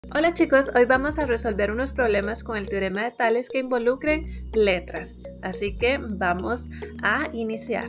Hola chicos, hoy vamos a resolver unos problemas con el teorema de Tales que involucren letras, así que vamos a iniciar.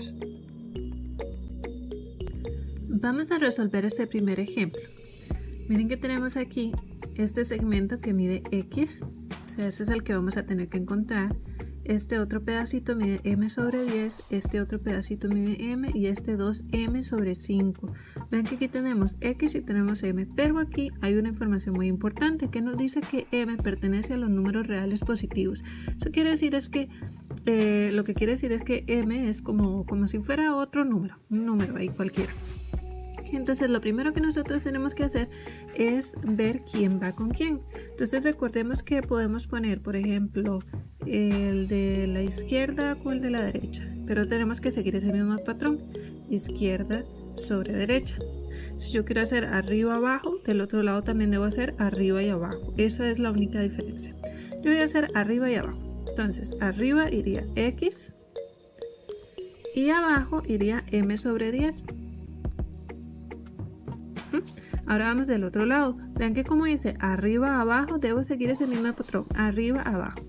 Vamos a resolver este primer ejemplo. Miren que tenemos aquí este segmento que mide X, o sea, ese es el que vamos a tener que encontrar. Este otro pedacito mide m sobre 10, este otro pedacito mide m y este 2m sobre 5. Ven que aquí tenemos x y tenemos m, pero aquí hay una información muy importante que nos dice que m pertenece a los números reales positivos. Eso quiere decir es que lo que quiere decir es que m es como si fuera otro número, un número ahí cualquiera. Entonces lo primero que nosotros tenemos que hacer es ver quién va con quién. Entonces recordemos que podemos poner, por ejemplo, el de la izquierda con el de la derecha, pero tenemos que seguir ese mismo patrón, izquierda sobre derecha. Si yo quiero hacer arriba abajo, del otro lado también debo hacer arriba y abajo. Esa es la única diferencia. Yo voy a hacer arriba y abajo. Entonces arriba iría x y abajo iría m sobre 10. Ahora vamos del otro lado. Vean que como dice arriba abajo, debo seguir ese mismo patrón, arriba abajo,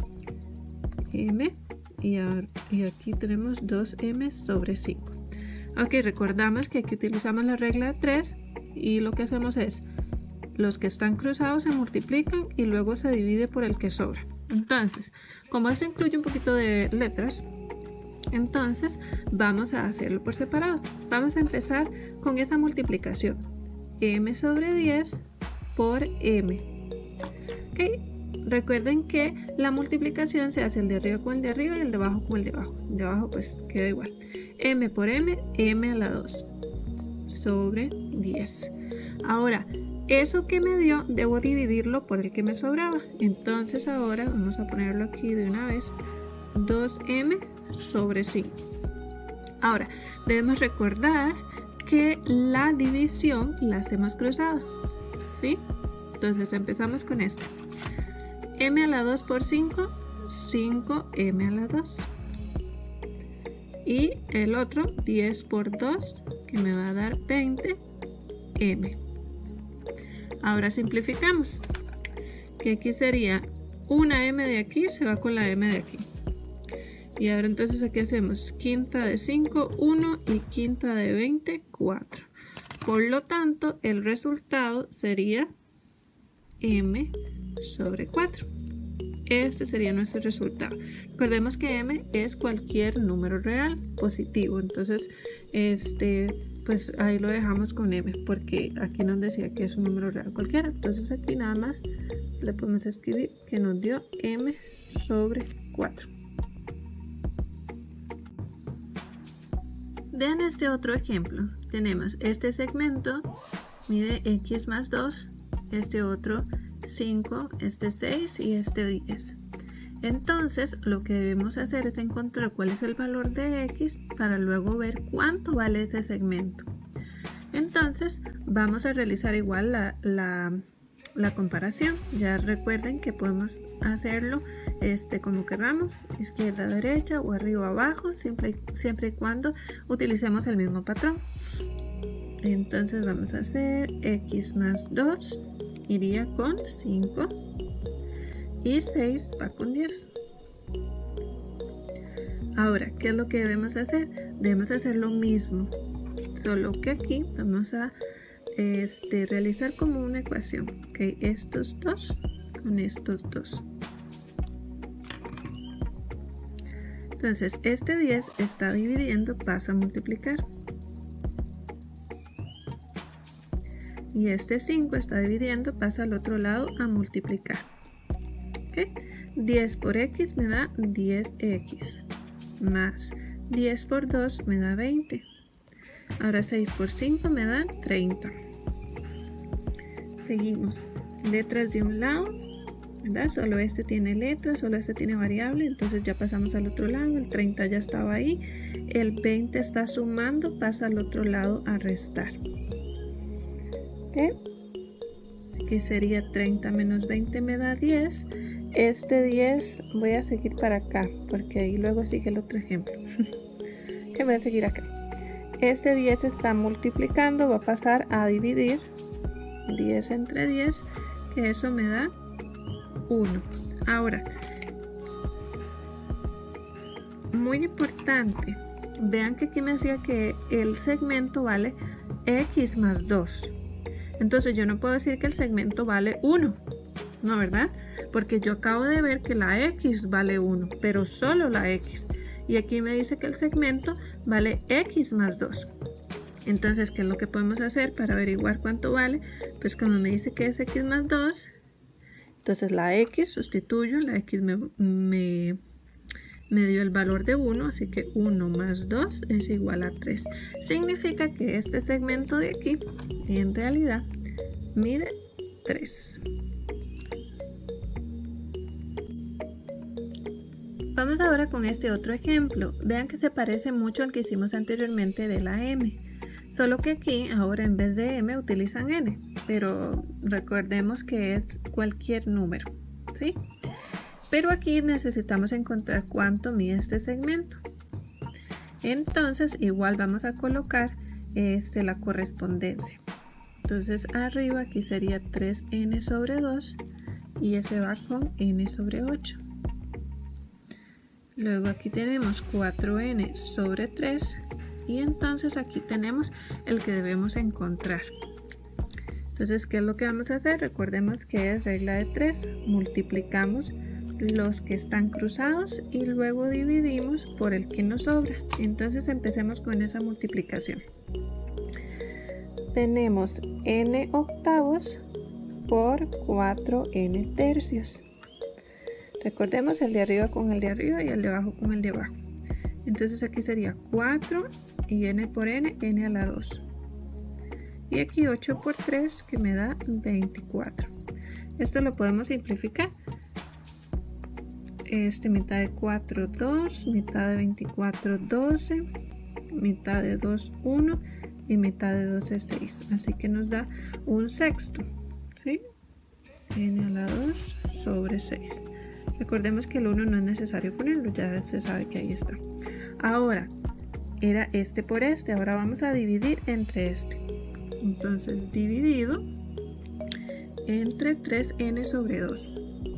m y aquí tenemos 2m sobre 5. Ok, recordamos que aquí utilizamos la regla de 3 y lo que hacemos es los que están cruzados se multiplican y luego se divide por el que sobra. Entonces, como esto incluye un poquito de letras, entonces vamos a hacerlo por separado. Vamos a empezar con esa multiplicación, m sobre 10 por m. Okay. Recuerden que la multiplicación se hace el de arriba con el de arriba y el de abajo con el de abajo. El de abajo pues queda igual. M por m, m a la 2 sobre 10. Ahora, eso que me dio debo dividirlo por el que me sobraba. Entonces ahora vamos a ponerlo aquí de una vez. 2m sobre 5. Ahora, debemos recordar que la división la hacemos cruzada, ¿sí? Entonces empezamos con esto. M a la 2 por 5, 5m a la 2. Y el otro, 10 por 2, que me va a dar 20m. Ahora simplificamos. Que aquí sería una m de aquí, se va con la m de aquí. Y ahora entonces aquí hacemos quinta de 5, 1 y quinta de 20, 4. Por lo tanto, el resultado sería m sobre 4. Este sería nuestro resultado. Recordemos que m es cualquier número real positivo. Entonces, pues ahí lo dejamos con m, porque aquí nos decía que es un número real cualquiera. Entonces aquí nada más le podemos escribir que nos dio m sobre 4. Vean este otro ejemplo. Tenemos este segmento, mide x más 2, este otro 5, este 6 y este 10. Entonces lo que debemos hacer es encontrar cuál es el valor de x para luego ver cuánto vale ese segmento. Entonces vamos a realizar igual la comparación. Ya recuerden que podemos hacerlo como queramos, izquierda, derecha o arriba, abajo, siempre y cuando utilicemos el mismo patrón. Entonces vamos a hacer x más 2 iría con 5 y 6 va con 10. Ahora, ¿qué es lo que debemos hacer? Debemos hacer lo mismo, solo que aquí vamos a realizar como una ecuación, ¿okay? Estos dos con estos dos. Entonces este 10 está dividiendo, pasa a multiplicar. Y este 5 está dividiendo, pasa al otro lado a multiplicar. ¿Okay? 10 por x me da 10x, más 10 por 2 me da 20. Ahora 6 por 5 me da 30. Seguimos. Letras de un lado, ¿verdad? Solo este tiene letras, solo este tiene variable, entonces ya pasamos al otro lado. El 30 ya estaba ahí. El 20 está sumando, pasa al otro lado a restar. ¿Okay? Aquí sería 30 menos 20 me da 10. Este 10 voy a seguir para acá, porque ahí luego sigue el otro ejemplo. Que voy a seguir acá. Este 10 está multiplicando, va a pasar a dividir 10 entre 10, que eso me da 1. Ahora, muy importante, vean que aquí me decía que el segmento vale x más 2. Entonces yo no puedo decir que el segmento vale 1, ¿no, verdad? Porque yo acabo de ver que la x vale 1, pero solo la x. Y aquí me dice que el segmento vale x más 2. Entonces, ¿qué es lo que podemos hacer para averiguar cuánto vale? Pues como me dice que es x más 2, entonces la x sustituyo, la x me dio el valor de 1, así que 1 más 2 es igual a 3. Significa que este segmento de aquí, en realidad, mide 3. Vamos ahora con este otro ejemplo. Vean que se parece mucho al que hicimos anteriormente de la m. Solo que aquí, ahora en vez de m, utilizan n. Pero recordemos que es cualquier número, ¿sí? Pero aquí necesitamos encontrar cuánto mide este segmento. Entonces, igual vamos a colocar la correspondencia. Entonces, arriba aquí sería 3n sobre 2 y ese va con n sobre 8. Luego aquí tenemos 4n sobre 3 y entonces aquí tenemos el que debemos encontrar. Entonces, ¿qué es lo que vamos a hacer? Recordemos que es regla de 3. Multiplicamos los que están cruzados y luego dividimos por el que nos sobra. Entonces empecemos con esa multiplicación. Tenemos n octavos por 4n tercios. Recordemos el de arriba con el de arriba y el de abajo con el de abajo. Entonces aquí sería 4 y n por n, n a la 2. Y aquí 8 por 3 que me da 24. Esto lo podemos simplificar. Mitad de 4, 2, mitad de 24, 12, mitad de 2, 1 y mitad de 12, 6. Así que nos da un sexto, ¿sí? N a la 2 sobre 6. Recordemos que el 1 no es necesario ponerlo, ya se sabe que ahí está. Ahora, era este por este, ahora vamos a dividir entre este. Entonces, dividido entre 3n sobre 2.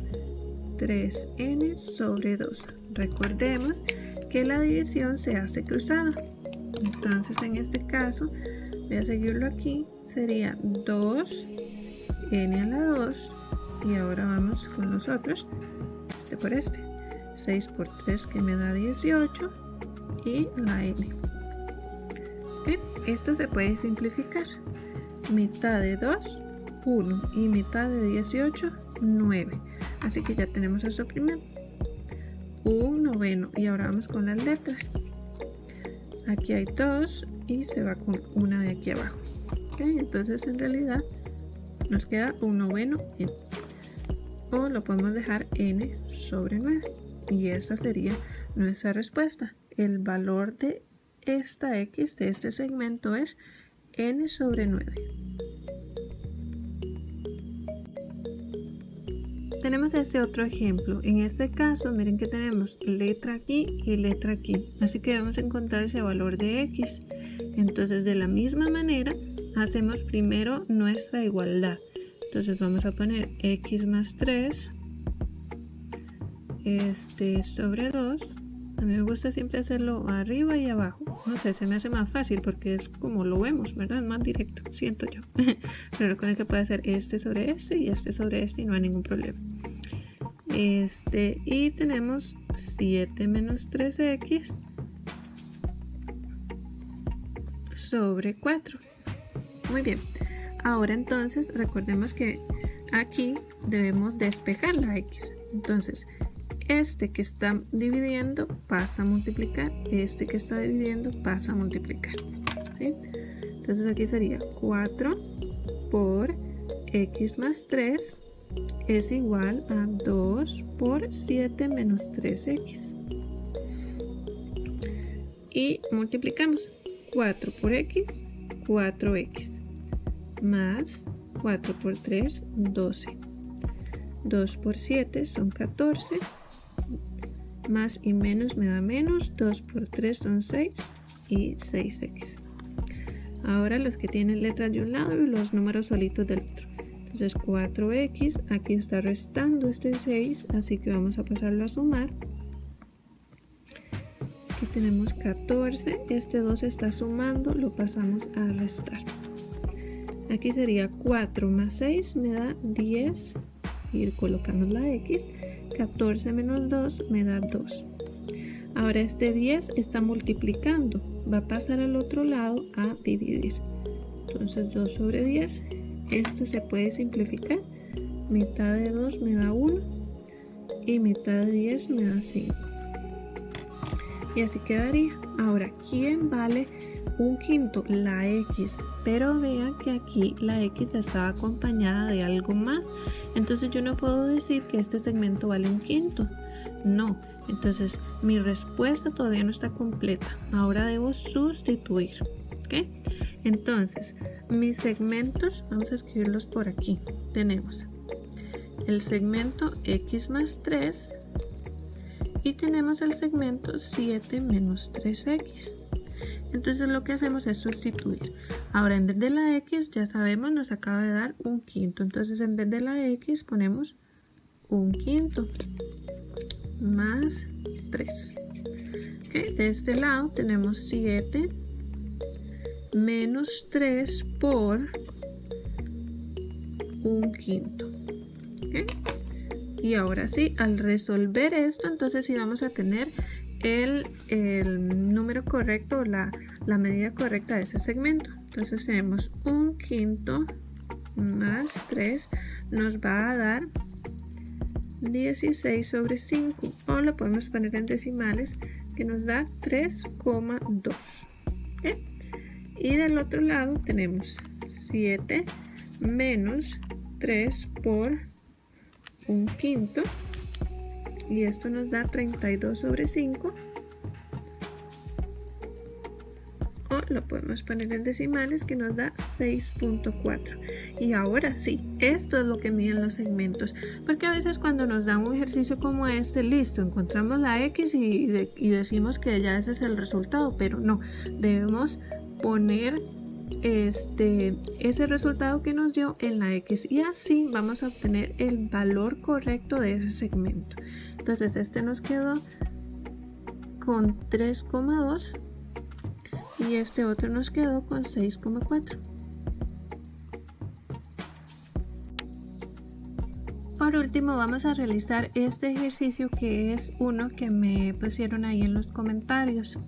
3n sobre 2. Recordemos que la división se hace cruzada. Entonces, en este caso, voy a seguirlo aquí, sería 2n a la 2. Y ahora vamos con los otros. Este por este. 6 por 3 que me da 18 y la n. ¿Okay? Esto se puede simplificar. Mitad de 2, 1 y mitad de 18, 9. Así que ya tenemos eso primero. Un noveno. Y ahora vamos con las letras. Aquí hay 2 y se va con una de aquí abajo. ¿Okay? Entonces en realidad nos queda un noveno n. O lo podemos dejar n sobre 9. Y esa sería nuestra respuesta. El valor de esta x, de este segmento, es n sobre 9. Tenemos este otro ejemplo. En este caso, miren que tenemos letra aquí y letra aquí. Así que vamos a encontrar ese valor de x. Entonces, de la misma manera, hacemos primero nuestra igualdad. Entonces, vamos a poner x más 3 sobre 2. A mí me gusta siempre hacerlo arriba y abajo. No sé, se me hace más fácil porque es como lo vemos, ¿verdad? Más directo, siento yo. Pero recuerden que puede hacer este sobre este y este sobre este y no hay ningún problema. Y tenemos 7 menos 3x sobre 4. Muy bien. Ahora entonces recordemos que aquí debemos despejar la x. Entonces, este que está dividiendo pasa a multiplicar, este que está dividiendo pasa a multiplicar, ¿sí? Entonces aquí sería 4 por x más 3 es igual a 2 por 7 menos 3x. Y multiplicamos 4 por x, 4x, más 4 por 3, 12. 2 por 7 son 14. Más y menos me da menos, 2 por 3 son 6 y 6x. Ahora los que tienen letras de un lado y los números solitos del otro. Entonces 4x, aquí está restando este 6, así que vamos a pasarlo a sumar. Aquí tenemos 14, este 2 está sumando, lo pasamos a restar. Aquí sería 4 más 6 me da 10, y colocamos la x, 14 menos 2 me da 2. Ahora este 10 está multiplicando, va a pasar al otro lado a dividir. Entonces 2 sobre 10, esto se puede simplificar, mitad de 2 me da 1 y mitad de 10 me da 5. Y así quedaría. Ahora, ¿quién vale un quinto? La x, pero vean que aquí la x estaba acompañada de algo más. Entonces yo no puedo decir que este segmento vale un quinto. No, entonces mi respuesta todavía no está completa. Ahora debo sustituir. ¿Ok? Entonces, mis segmentos, vamos a escribirlos por aquí. Tenemos el segmento x más 3 y tenemos el segmento 7 menos 3x. Entonces lo que hacemos es sustituir. Ahora en vez de la x, ya sabemos, nos acaba de dar un quinto. Entonces en vez de la x ponemos un quinto más 3. ¿Okay? De este lado tenemos 7 menos 3 por un quinto. ¿Okay? Y ahora sí, al resolver esto, entonces sí vamos a tener el número correcto, la medida correcta de ese segmento. Entonces tenemos un quinto más 3 nos va a dar 16 sobre 5, o lo podemos poner en decimales, que nos da 3,2. ¿Okay? Y del otro lado tenemos 7 menos 3 por un quinto, y esto nos da 32 sobre 5, o lo podemos poner en decimales, que nos da 6,4. Y ahora sí, esto es lo que miden los segmentos, porque a veces cuando nos dan un ejercicio como este, listo, encontramos la x y decimos que ya ese es el resultado, pero no, debemos poner ese resultado que nos dio en la x, y así vamos a obtener el valor correcto de ese segmento. Entonces este nos quedó con 3,2 y este otro nos quedó con 6,4. Por último vamos a realizar este ejercicio, que es uno que me pusieron ahí en los comentarios.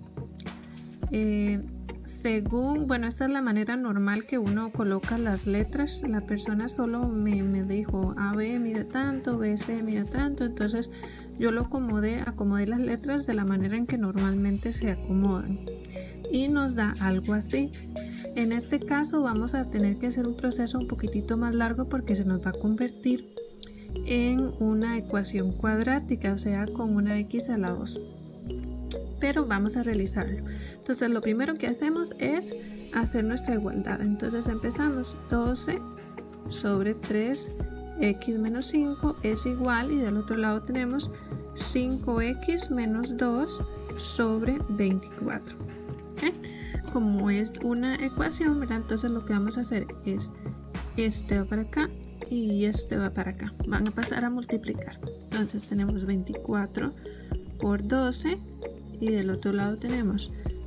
Según, bueno, esta es la manera normal que uno coloca las letras. La persona solo me dijo AB mide tanto, BC mide tanto, entonces yo lo acomodé las letras de la manera en que normalmente se acomodan y nos da algo así. En este caso vamos a tener que hacer un proceso un poquitito más largo, porque se nos va a convertir en una ecuación cuadrática, o sea, con una x a la 2. Pero vamos a realizarlo. Entonces lo primero que hacemos es hacer nuestra igualdad. Entonces empezamos, 12 sobre 3x menos 5 es igual, y del otro lado tenemos 5x menos 2 sobre 24. ¿Okay? Como es una ecuación, ¿verdad? Entonces lo que vamos a hacer es, este va para acá y este va para acá, van a pasar a multiplicar. Entonces tenemos 24 por 12, y del otro lado tenemos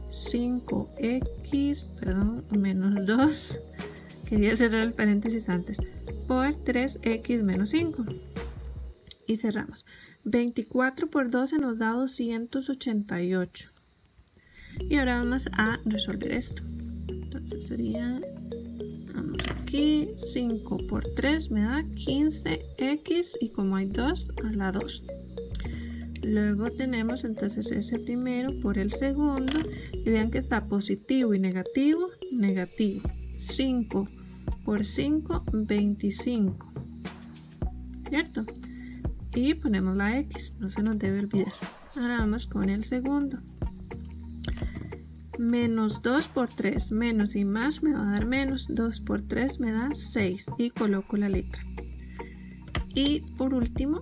5x, menos 2, quería cerrar el paréntesis antes, por 3x menos 5, y cerramos. 24 por 12 nos da 288, y ahora vamos a resolver esto. Entonces sería, vamos aquí, 5 por 3 me da 15x, y como hay 2, a la 2. Luego tenemos entonces ese primero por el segundo, y vean que está positivo y negativo, negativo. 5 por 5, 25, ¿cierto? Y ponemos la x, no se nos debe olvidar. Ahora vamos con el segundo. Menos 2 por 3, menos y más me va a dar menos. 2 por 3 me da 6, y coloco la letra. Y por último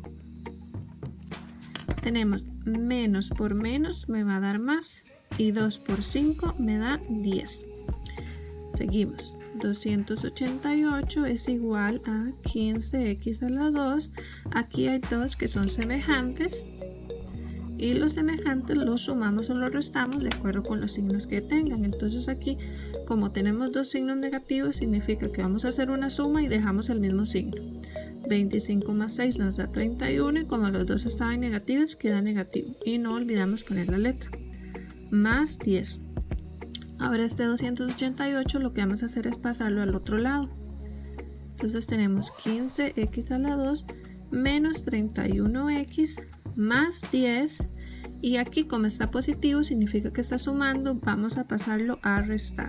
tenemos menos por menos me va a dar más, y 2 por 5 me da 10. Seguimos, 288 es igual a 15x a la 2. Aquí hay dos que son semejantes y los semejantes los sumamos o los restamos de acuerdo con los signos que tengan. Entonces aquí, como tenemos dos signos negativos, significa que vamos a hacer una suma y dejamos el mismo signo. 25 más 6 nos da 31 y como los dos estaban negativos, queda negativo. Y no olvidamos poner la letra. Más 10. Ahora este 288 lo que vamos a hacer es pasarlo al otro lado. Entonces tenemos 15x a la 2 menos 31x más 10. Y aquí, como está positivo, significa que está sumando. Vamos a pasarlo a restar.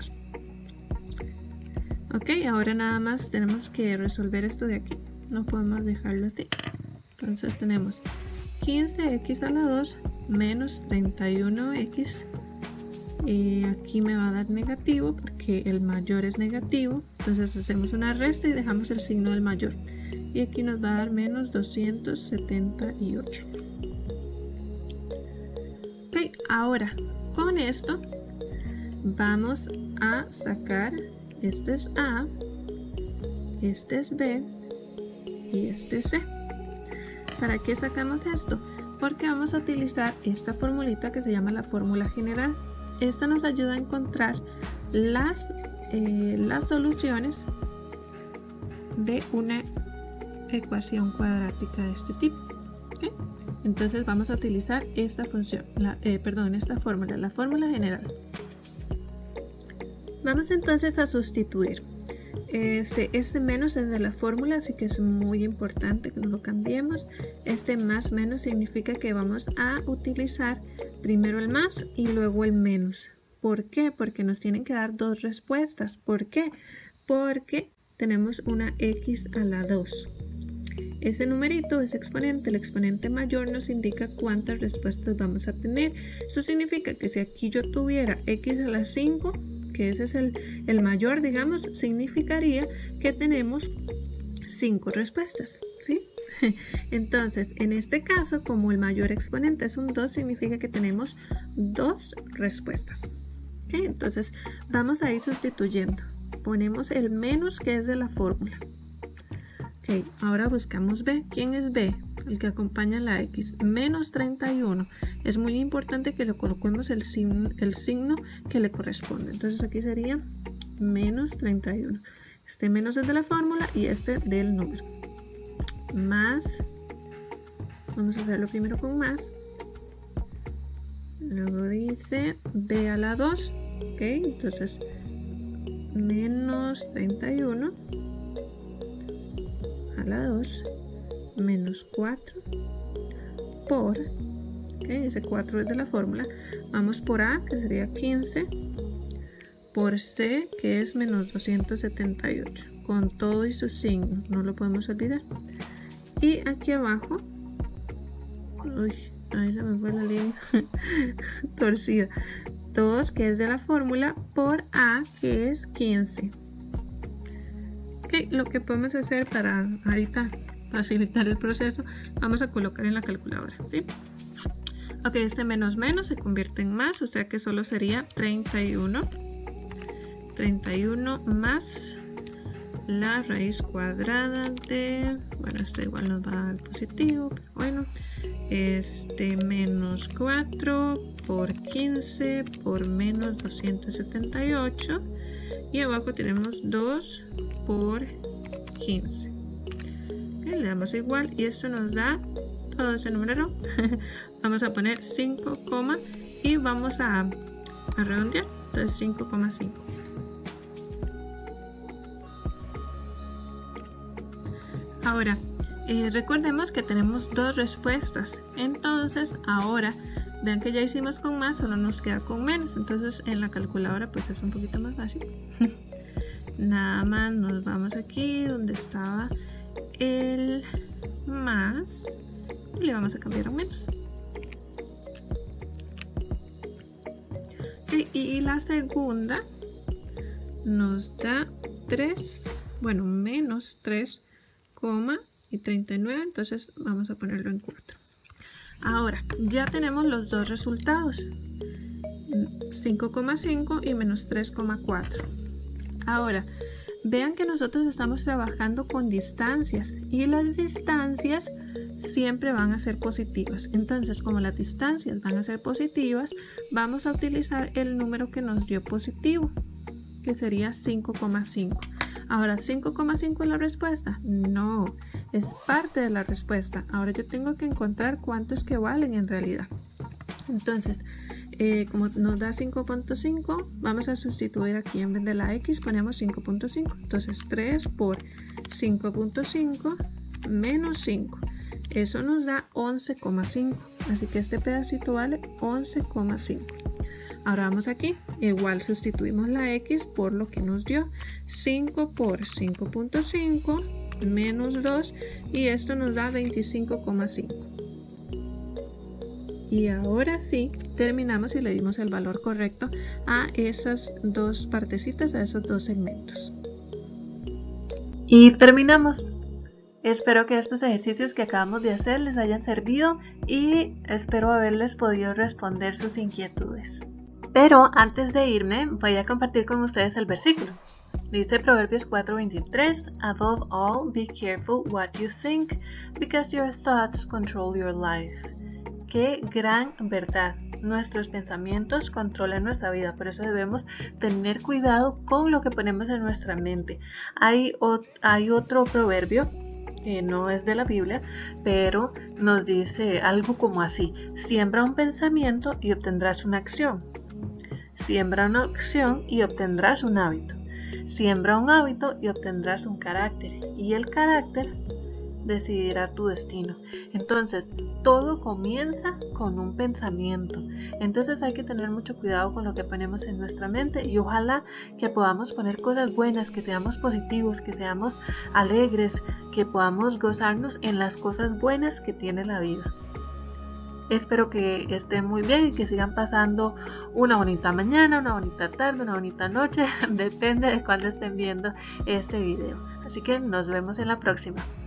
Ok, ahora nada más tenemos que resolver esto de aquí. No podemos dejarlo así. Entonces tenemos 15x a la 2 menos 31x. Y aquí me va a dar negativo porque el mayor es negativo. Entonces hacemos una resta y dejamos el signo del mayor. Y aquí nos va a dar menos 278. Ok, ahora con esto vamos a sacar, este es A, este es B y este es C. ¿Para qué sacamos esto? Porque vamos a utilizar esta formulita que se llama la fórmula general. Esta nos ayuda a encontrar las soluciones de una ecuación cuadrática de este tipo. ¿Okay? Entonces vamos a utilizar esta función, esta fórmula, la fórmula general. Vamos entonces a sustituir. Este menos es de la fórmula, así que es muy importante que no lo cambiemos. Este más menos significa que vamos a utilizar primero el más y luego el menos. ¿Por qué? Porque nos tienen que dar dos respuestas. ¿Por qué? Porque tenemos una x a la 2. Este numerito es exponente. El exponente mayor nos indica cuántas respuestas vamos a tener. Eso significa que si aquí yo tuviera x a la 5, que ese es el mayor, digamos, significaría que tenemos 5 respuestas, ¿sí? Entonces, en este caso, como el mayor exponente es un 2, significa que tenemos 2 respuestas. ¿Okay? Entonces, vamos a ir sustituyendo. Ponemos el menos que es de la fórmula. Ok, ahora buscamos B. ¿Quién es B? El que acompaña la X. Menos 31. Es muy importante que le coloquemos el signo que le corresponde. Entonces aquí sería menos 31. Este menos es de la fórmula y este del número. Más. Vamos a hacerlo primero con más. Luego dice B a la 2. Ok, entonces menos 31 a la 2 menos 4 por, okay, ese 4 es de la fórmula, vamos por A, que sería 15, por C, que es menos 278, con todo y sus signos, no lo podemos olvidar. Y aquí abajo, uy, ahí se me fue la línea torcida, 2, que es de la fórmula, por A, que es 15. Okay, lo que podemos hacer para ahorita facilitar el proceso, vamos a colocar en la calculadora, ¿sí? Ok, este menos menos se convierte en más, o sea que solo sería 31. 31 más la raíz cuadrada de, bueno, esto igual nos va a dar positivo, pero bueno, menos 4 por 15 por menos 278 y abajo tenemos 2 por 15. Okay, le damos igual y esto nos da todo ese número. Vamos a poner 5, y vamos a redondear, entonces 5,5. Ahora, recordemos que tenemos dos respuestas, entonces ahora vean que ya hicimos con más, solo nos queda con menos, entonces en la calculadora pues es un poquito más fácil. Nada más nos vamos aquí donde estaba el más y le vamos a cambiar a menos. Okay, y la segunda nos da 3, bueno, menos 3,39, entonces vamos a ponerlo en 4. Ahora, ya tenemos los dos resultados, 5,5 y menos 3,4. Ahora, vean que nosotros estamos trabajando con distancias y las distancias siempre van a ser positivas. Entonces, como las distancias van a ser positivas, vamos a utilizar el número que nos dio positivo, que sería 5,5. Ahora, ¿5,5 es la respuesta? No, es parte de la respuesta. Ahora yo tengo que encontrar cuántos que valen en realidad. Entonces, como nos da 5.5, vamos a sustituir aquí en vez de la X, ponemos 5.5. Entonces, 3 por 5.5 menos 5. Eso nos da 11,5. Así que este pedacito vale 11,5. Ahora vamos aquí, igual sustituimos la X por lo que nos dio. 5 por 5.5 menos 2 y esto nos da 25,5. Y ahora sí, terminamos y le dimos el valor correcto a esas dos partecitas, a esos dos segmentos. Y terminamos. Espero que estos ejercicios que acabamos de hacer les hayan servido y espero haberles podido responder sus inquietudes. Pero antes de irme, voy a compartir con ustedes el versículo. Dice Proverbios 4:23, Above all, be careful what you think, because your thoughts control your life. ¡Qué gran verdad! Nuestros pensamientos controlan nuestra vida, por eso debemos tener cuidado con lo que ponemos en nuestra mente. Hay otro proverbio que no es de la Biblia, pero nos dice algo como así: siembra un pensamiento y obtendrás una acción. Siembra una acción y obtendrás un hábito. Siembra un hábito y obtendrás un carácter. Y el carácter decidirá tu destino. Entonces, todo comienza con un pensamiento. Entonces hay que tener mucho cuidado con lo que ponemos en nuestra mente y ojalá que podamos poner cosas buenas, que seamos positivos, que seamos alegres, que podamos gozarnos en las cosas buenas que tiene la vida. Espero que estén muy bien y que sigan pasando una bonita mañana, una bonita tarde, una bonita noche, depende de cuándo estén viendo este video. Así que nos vemos en la próxima.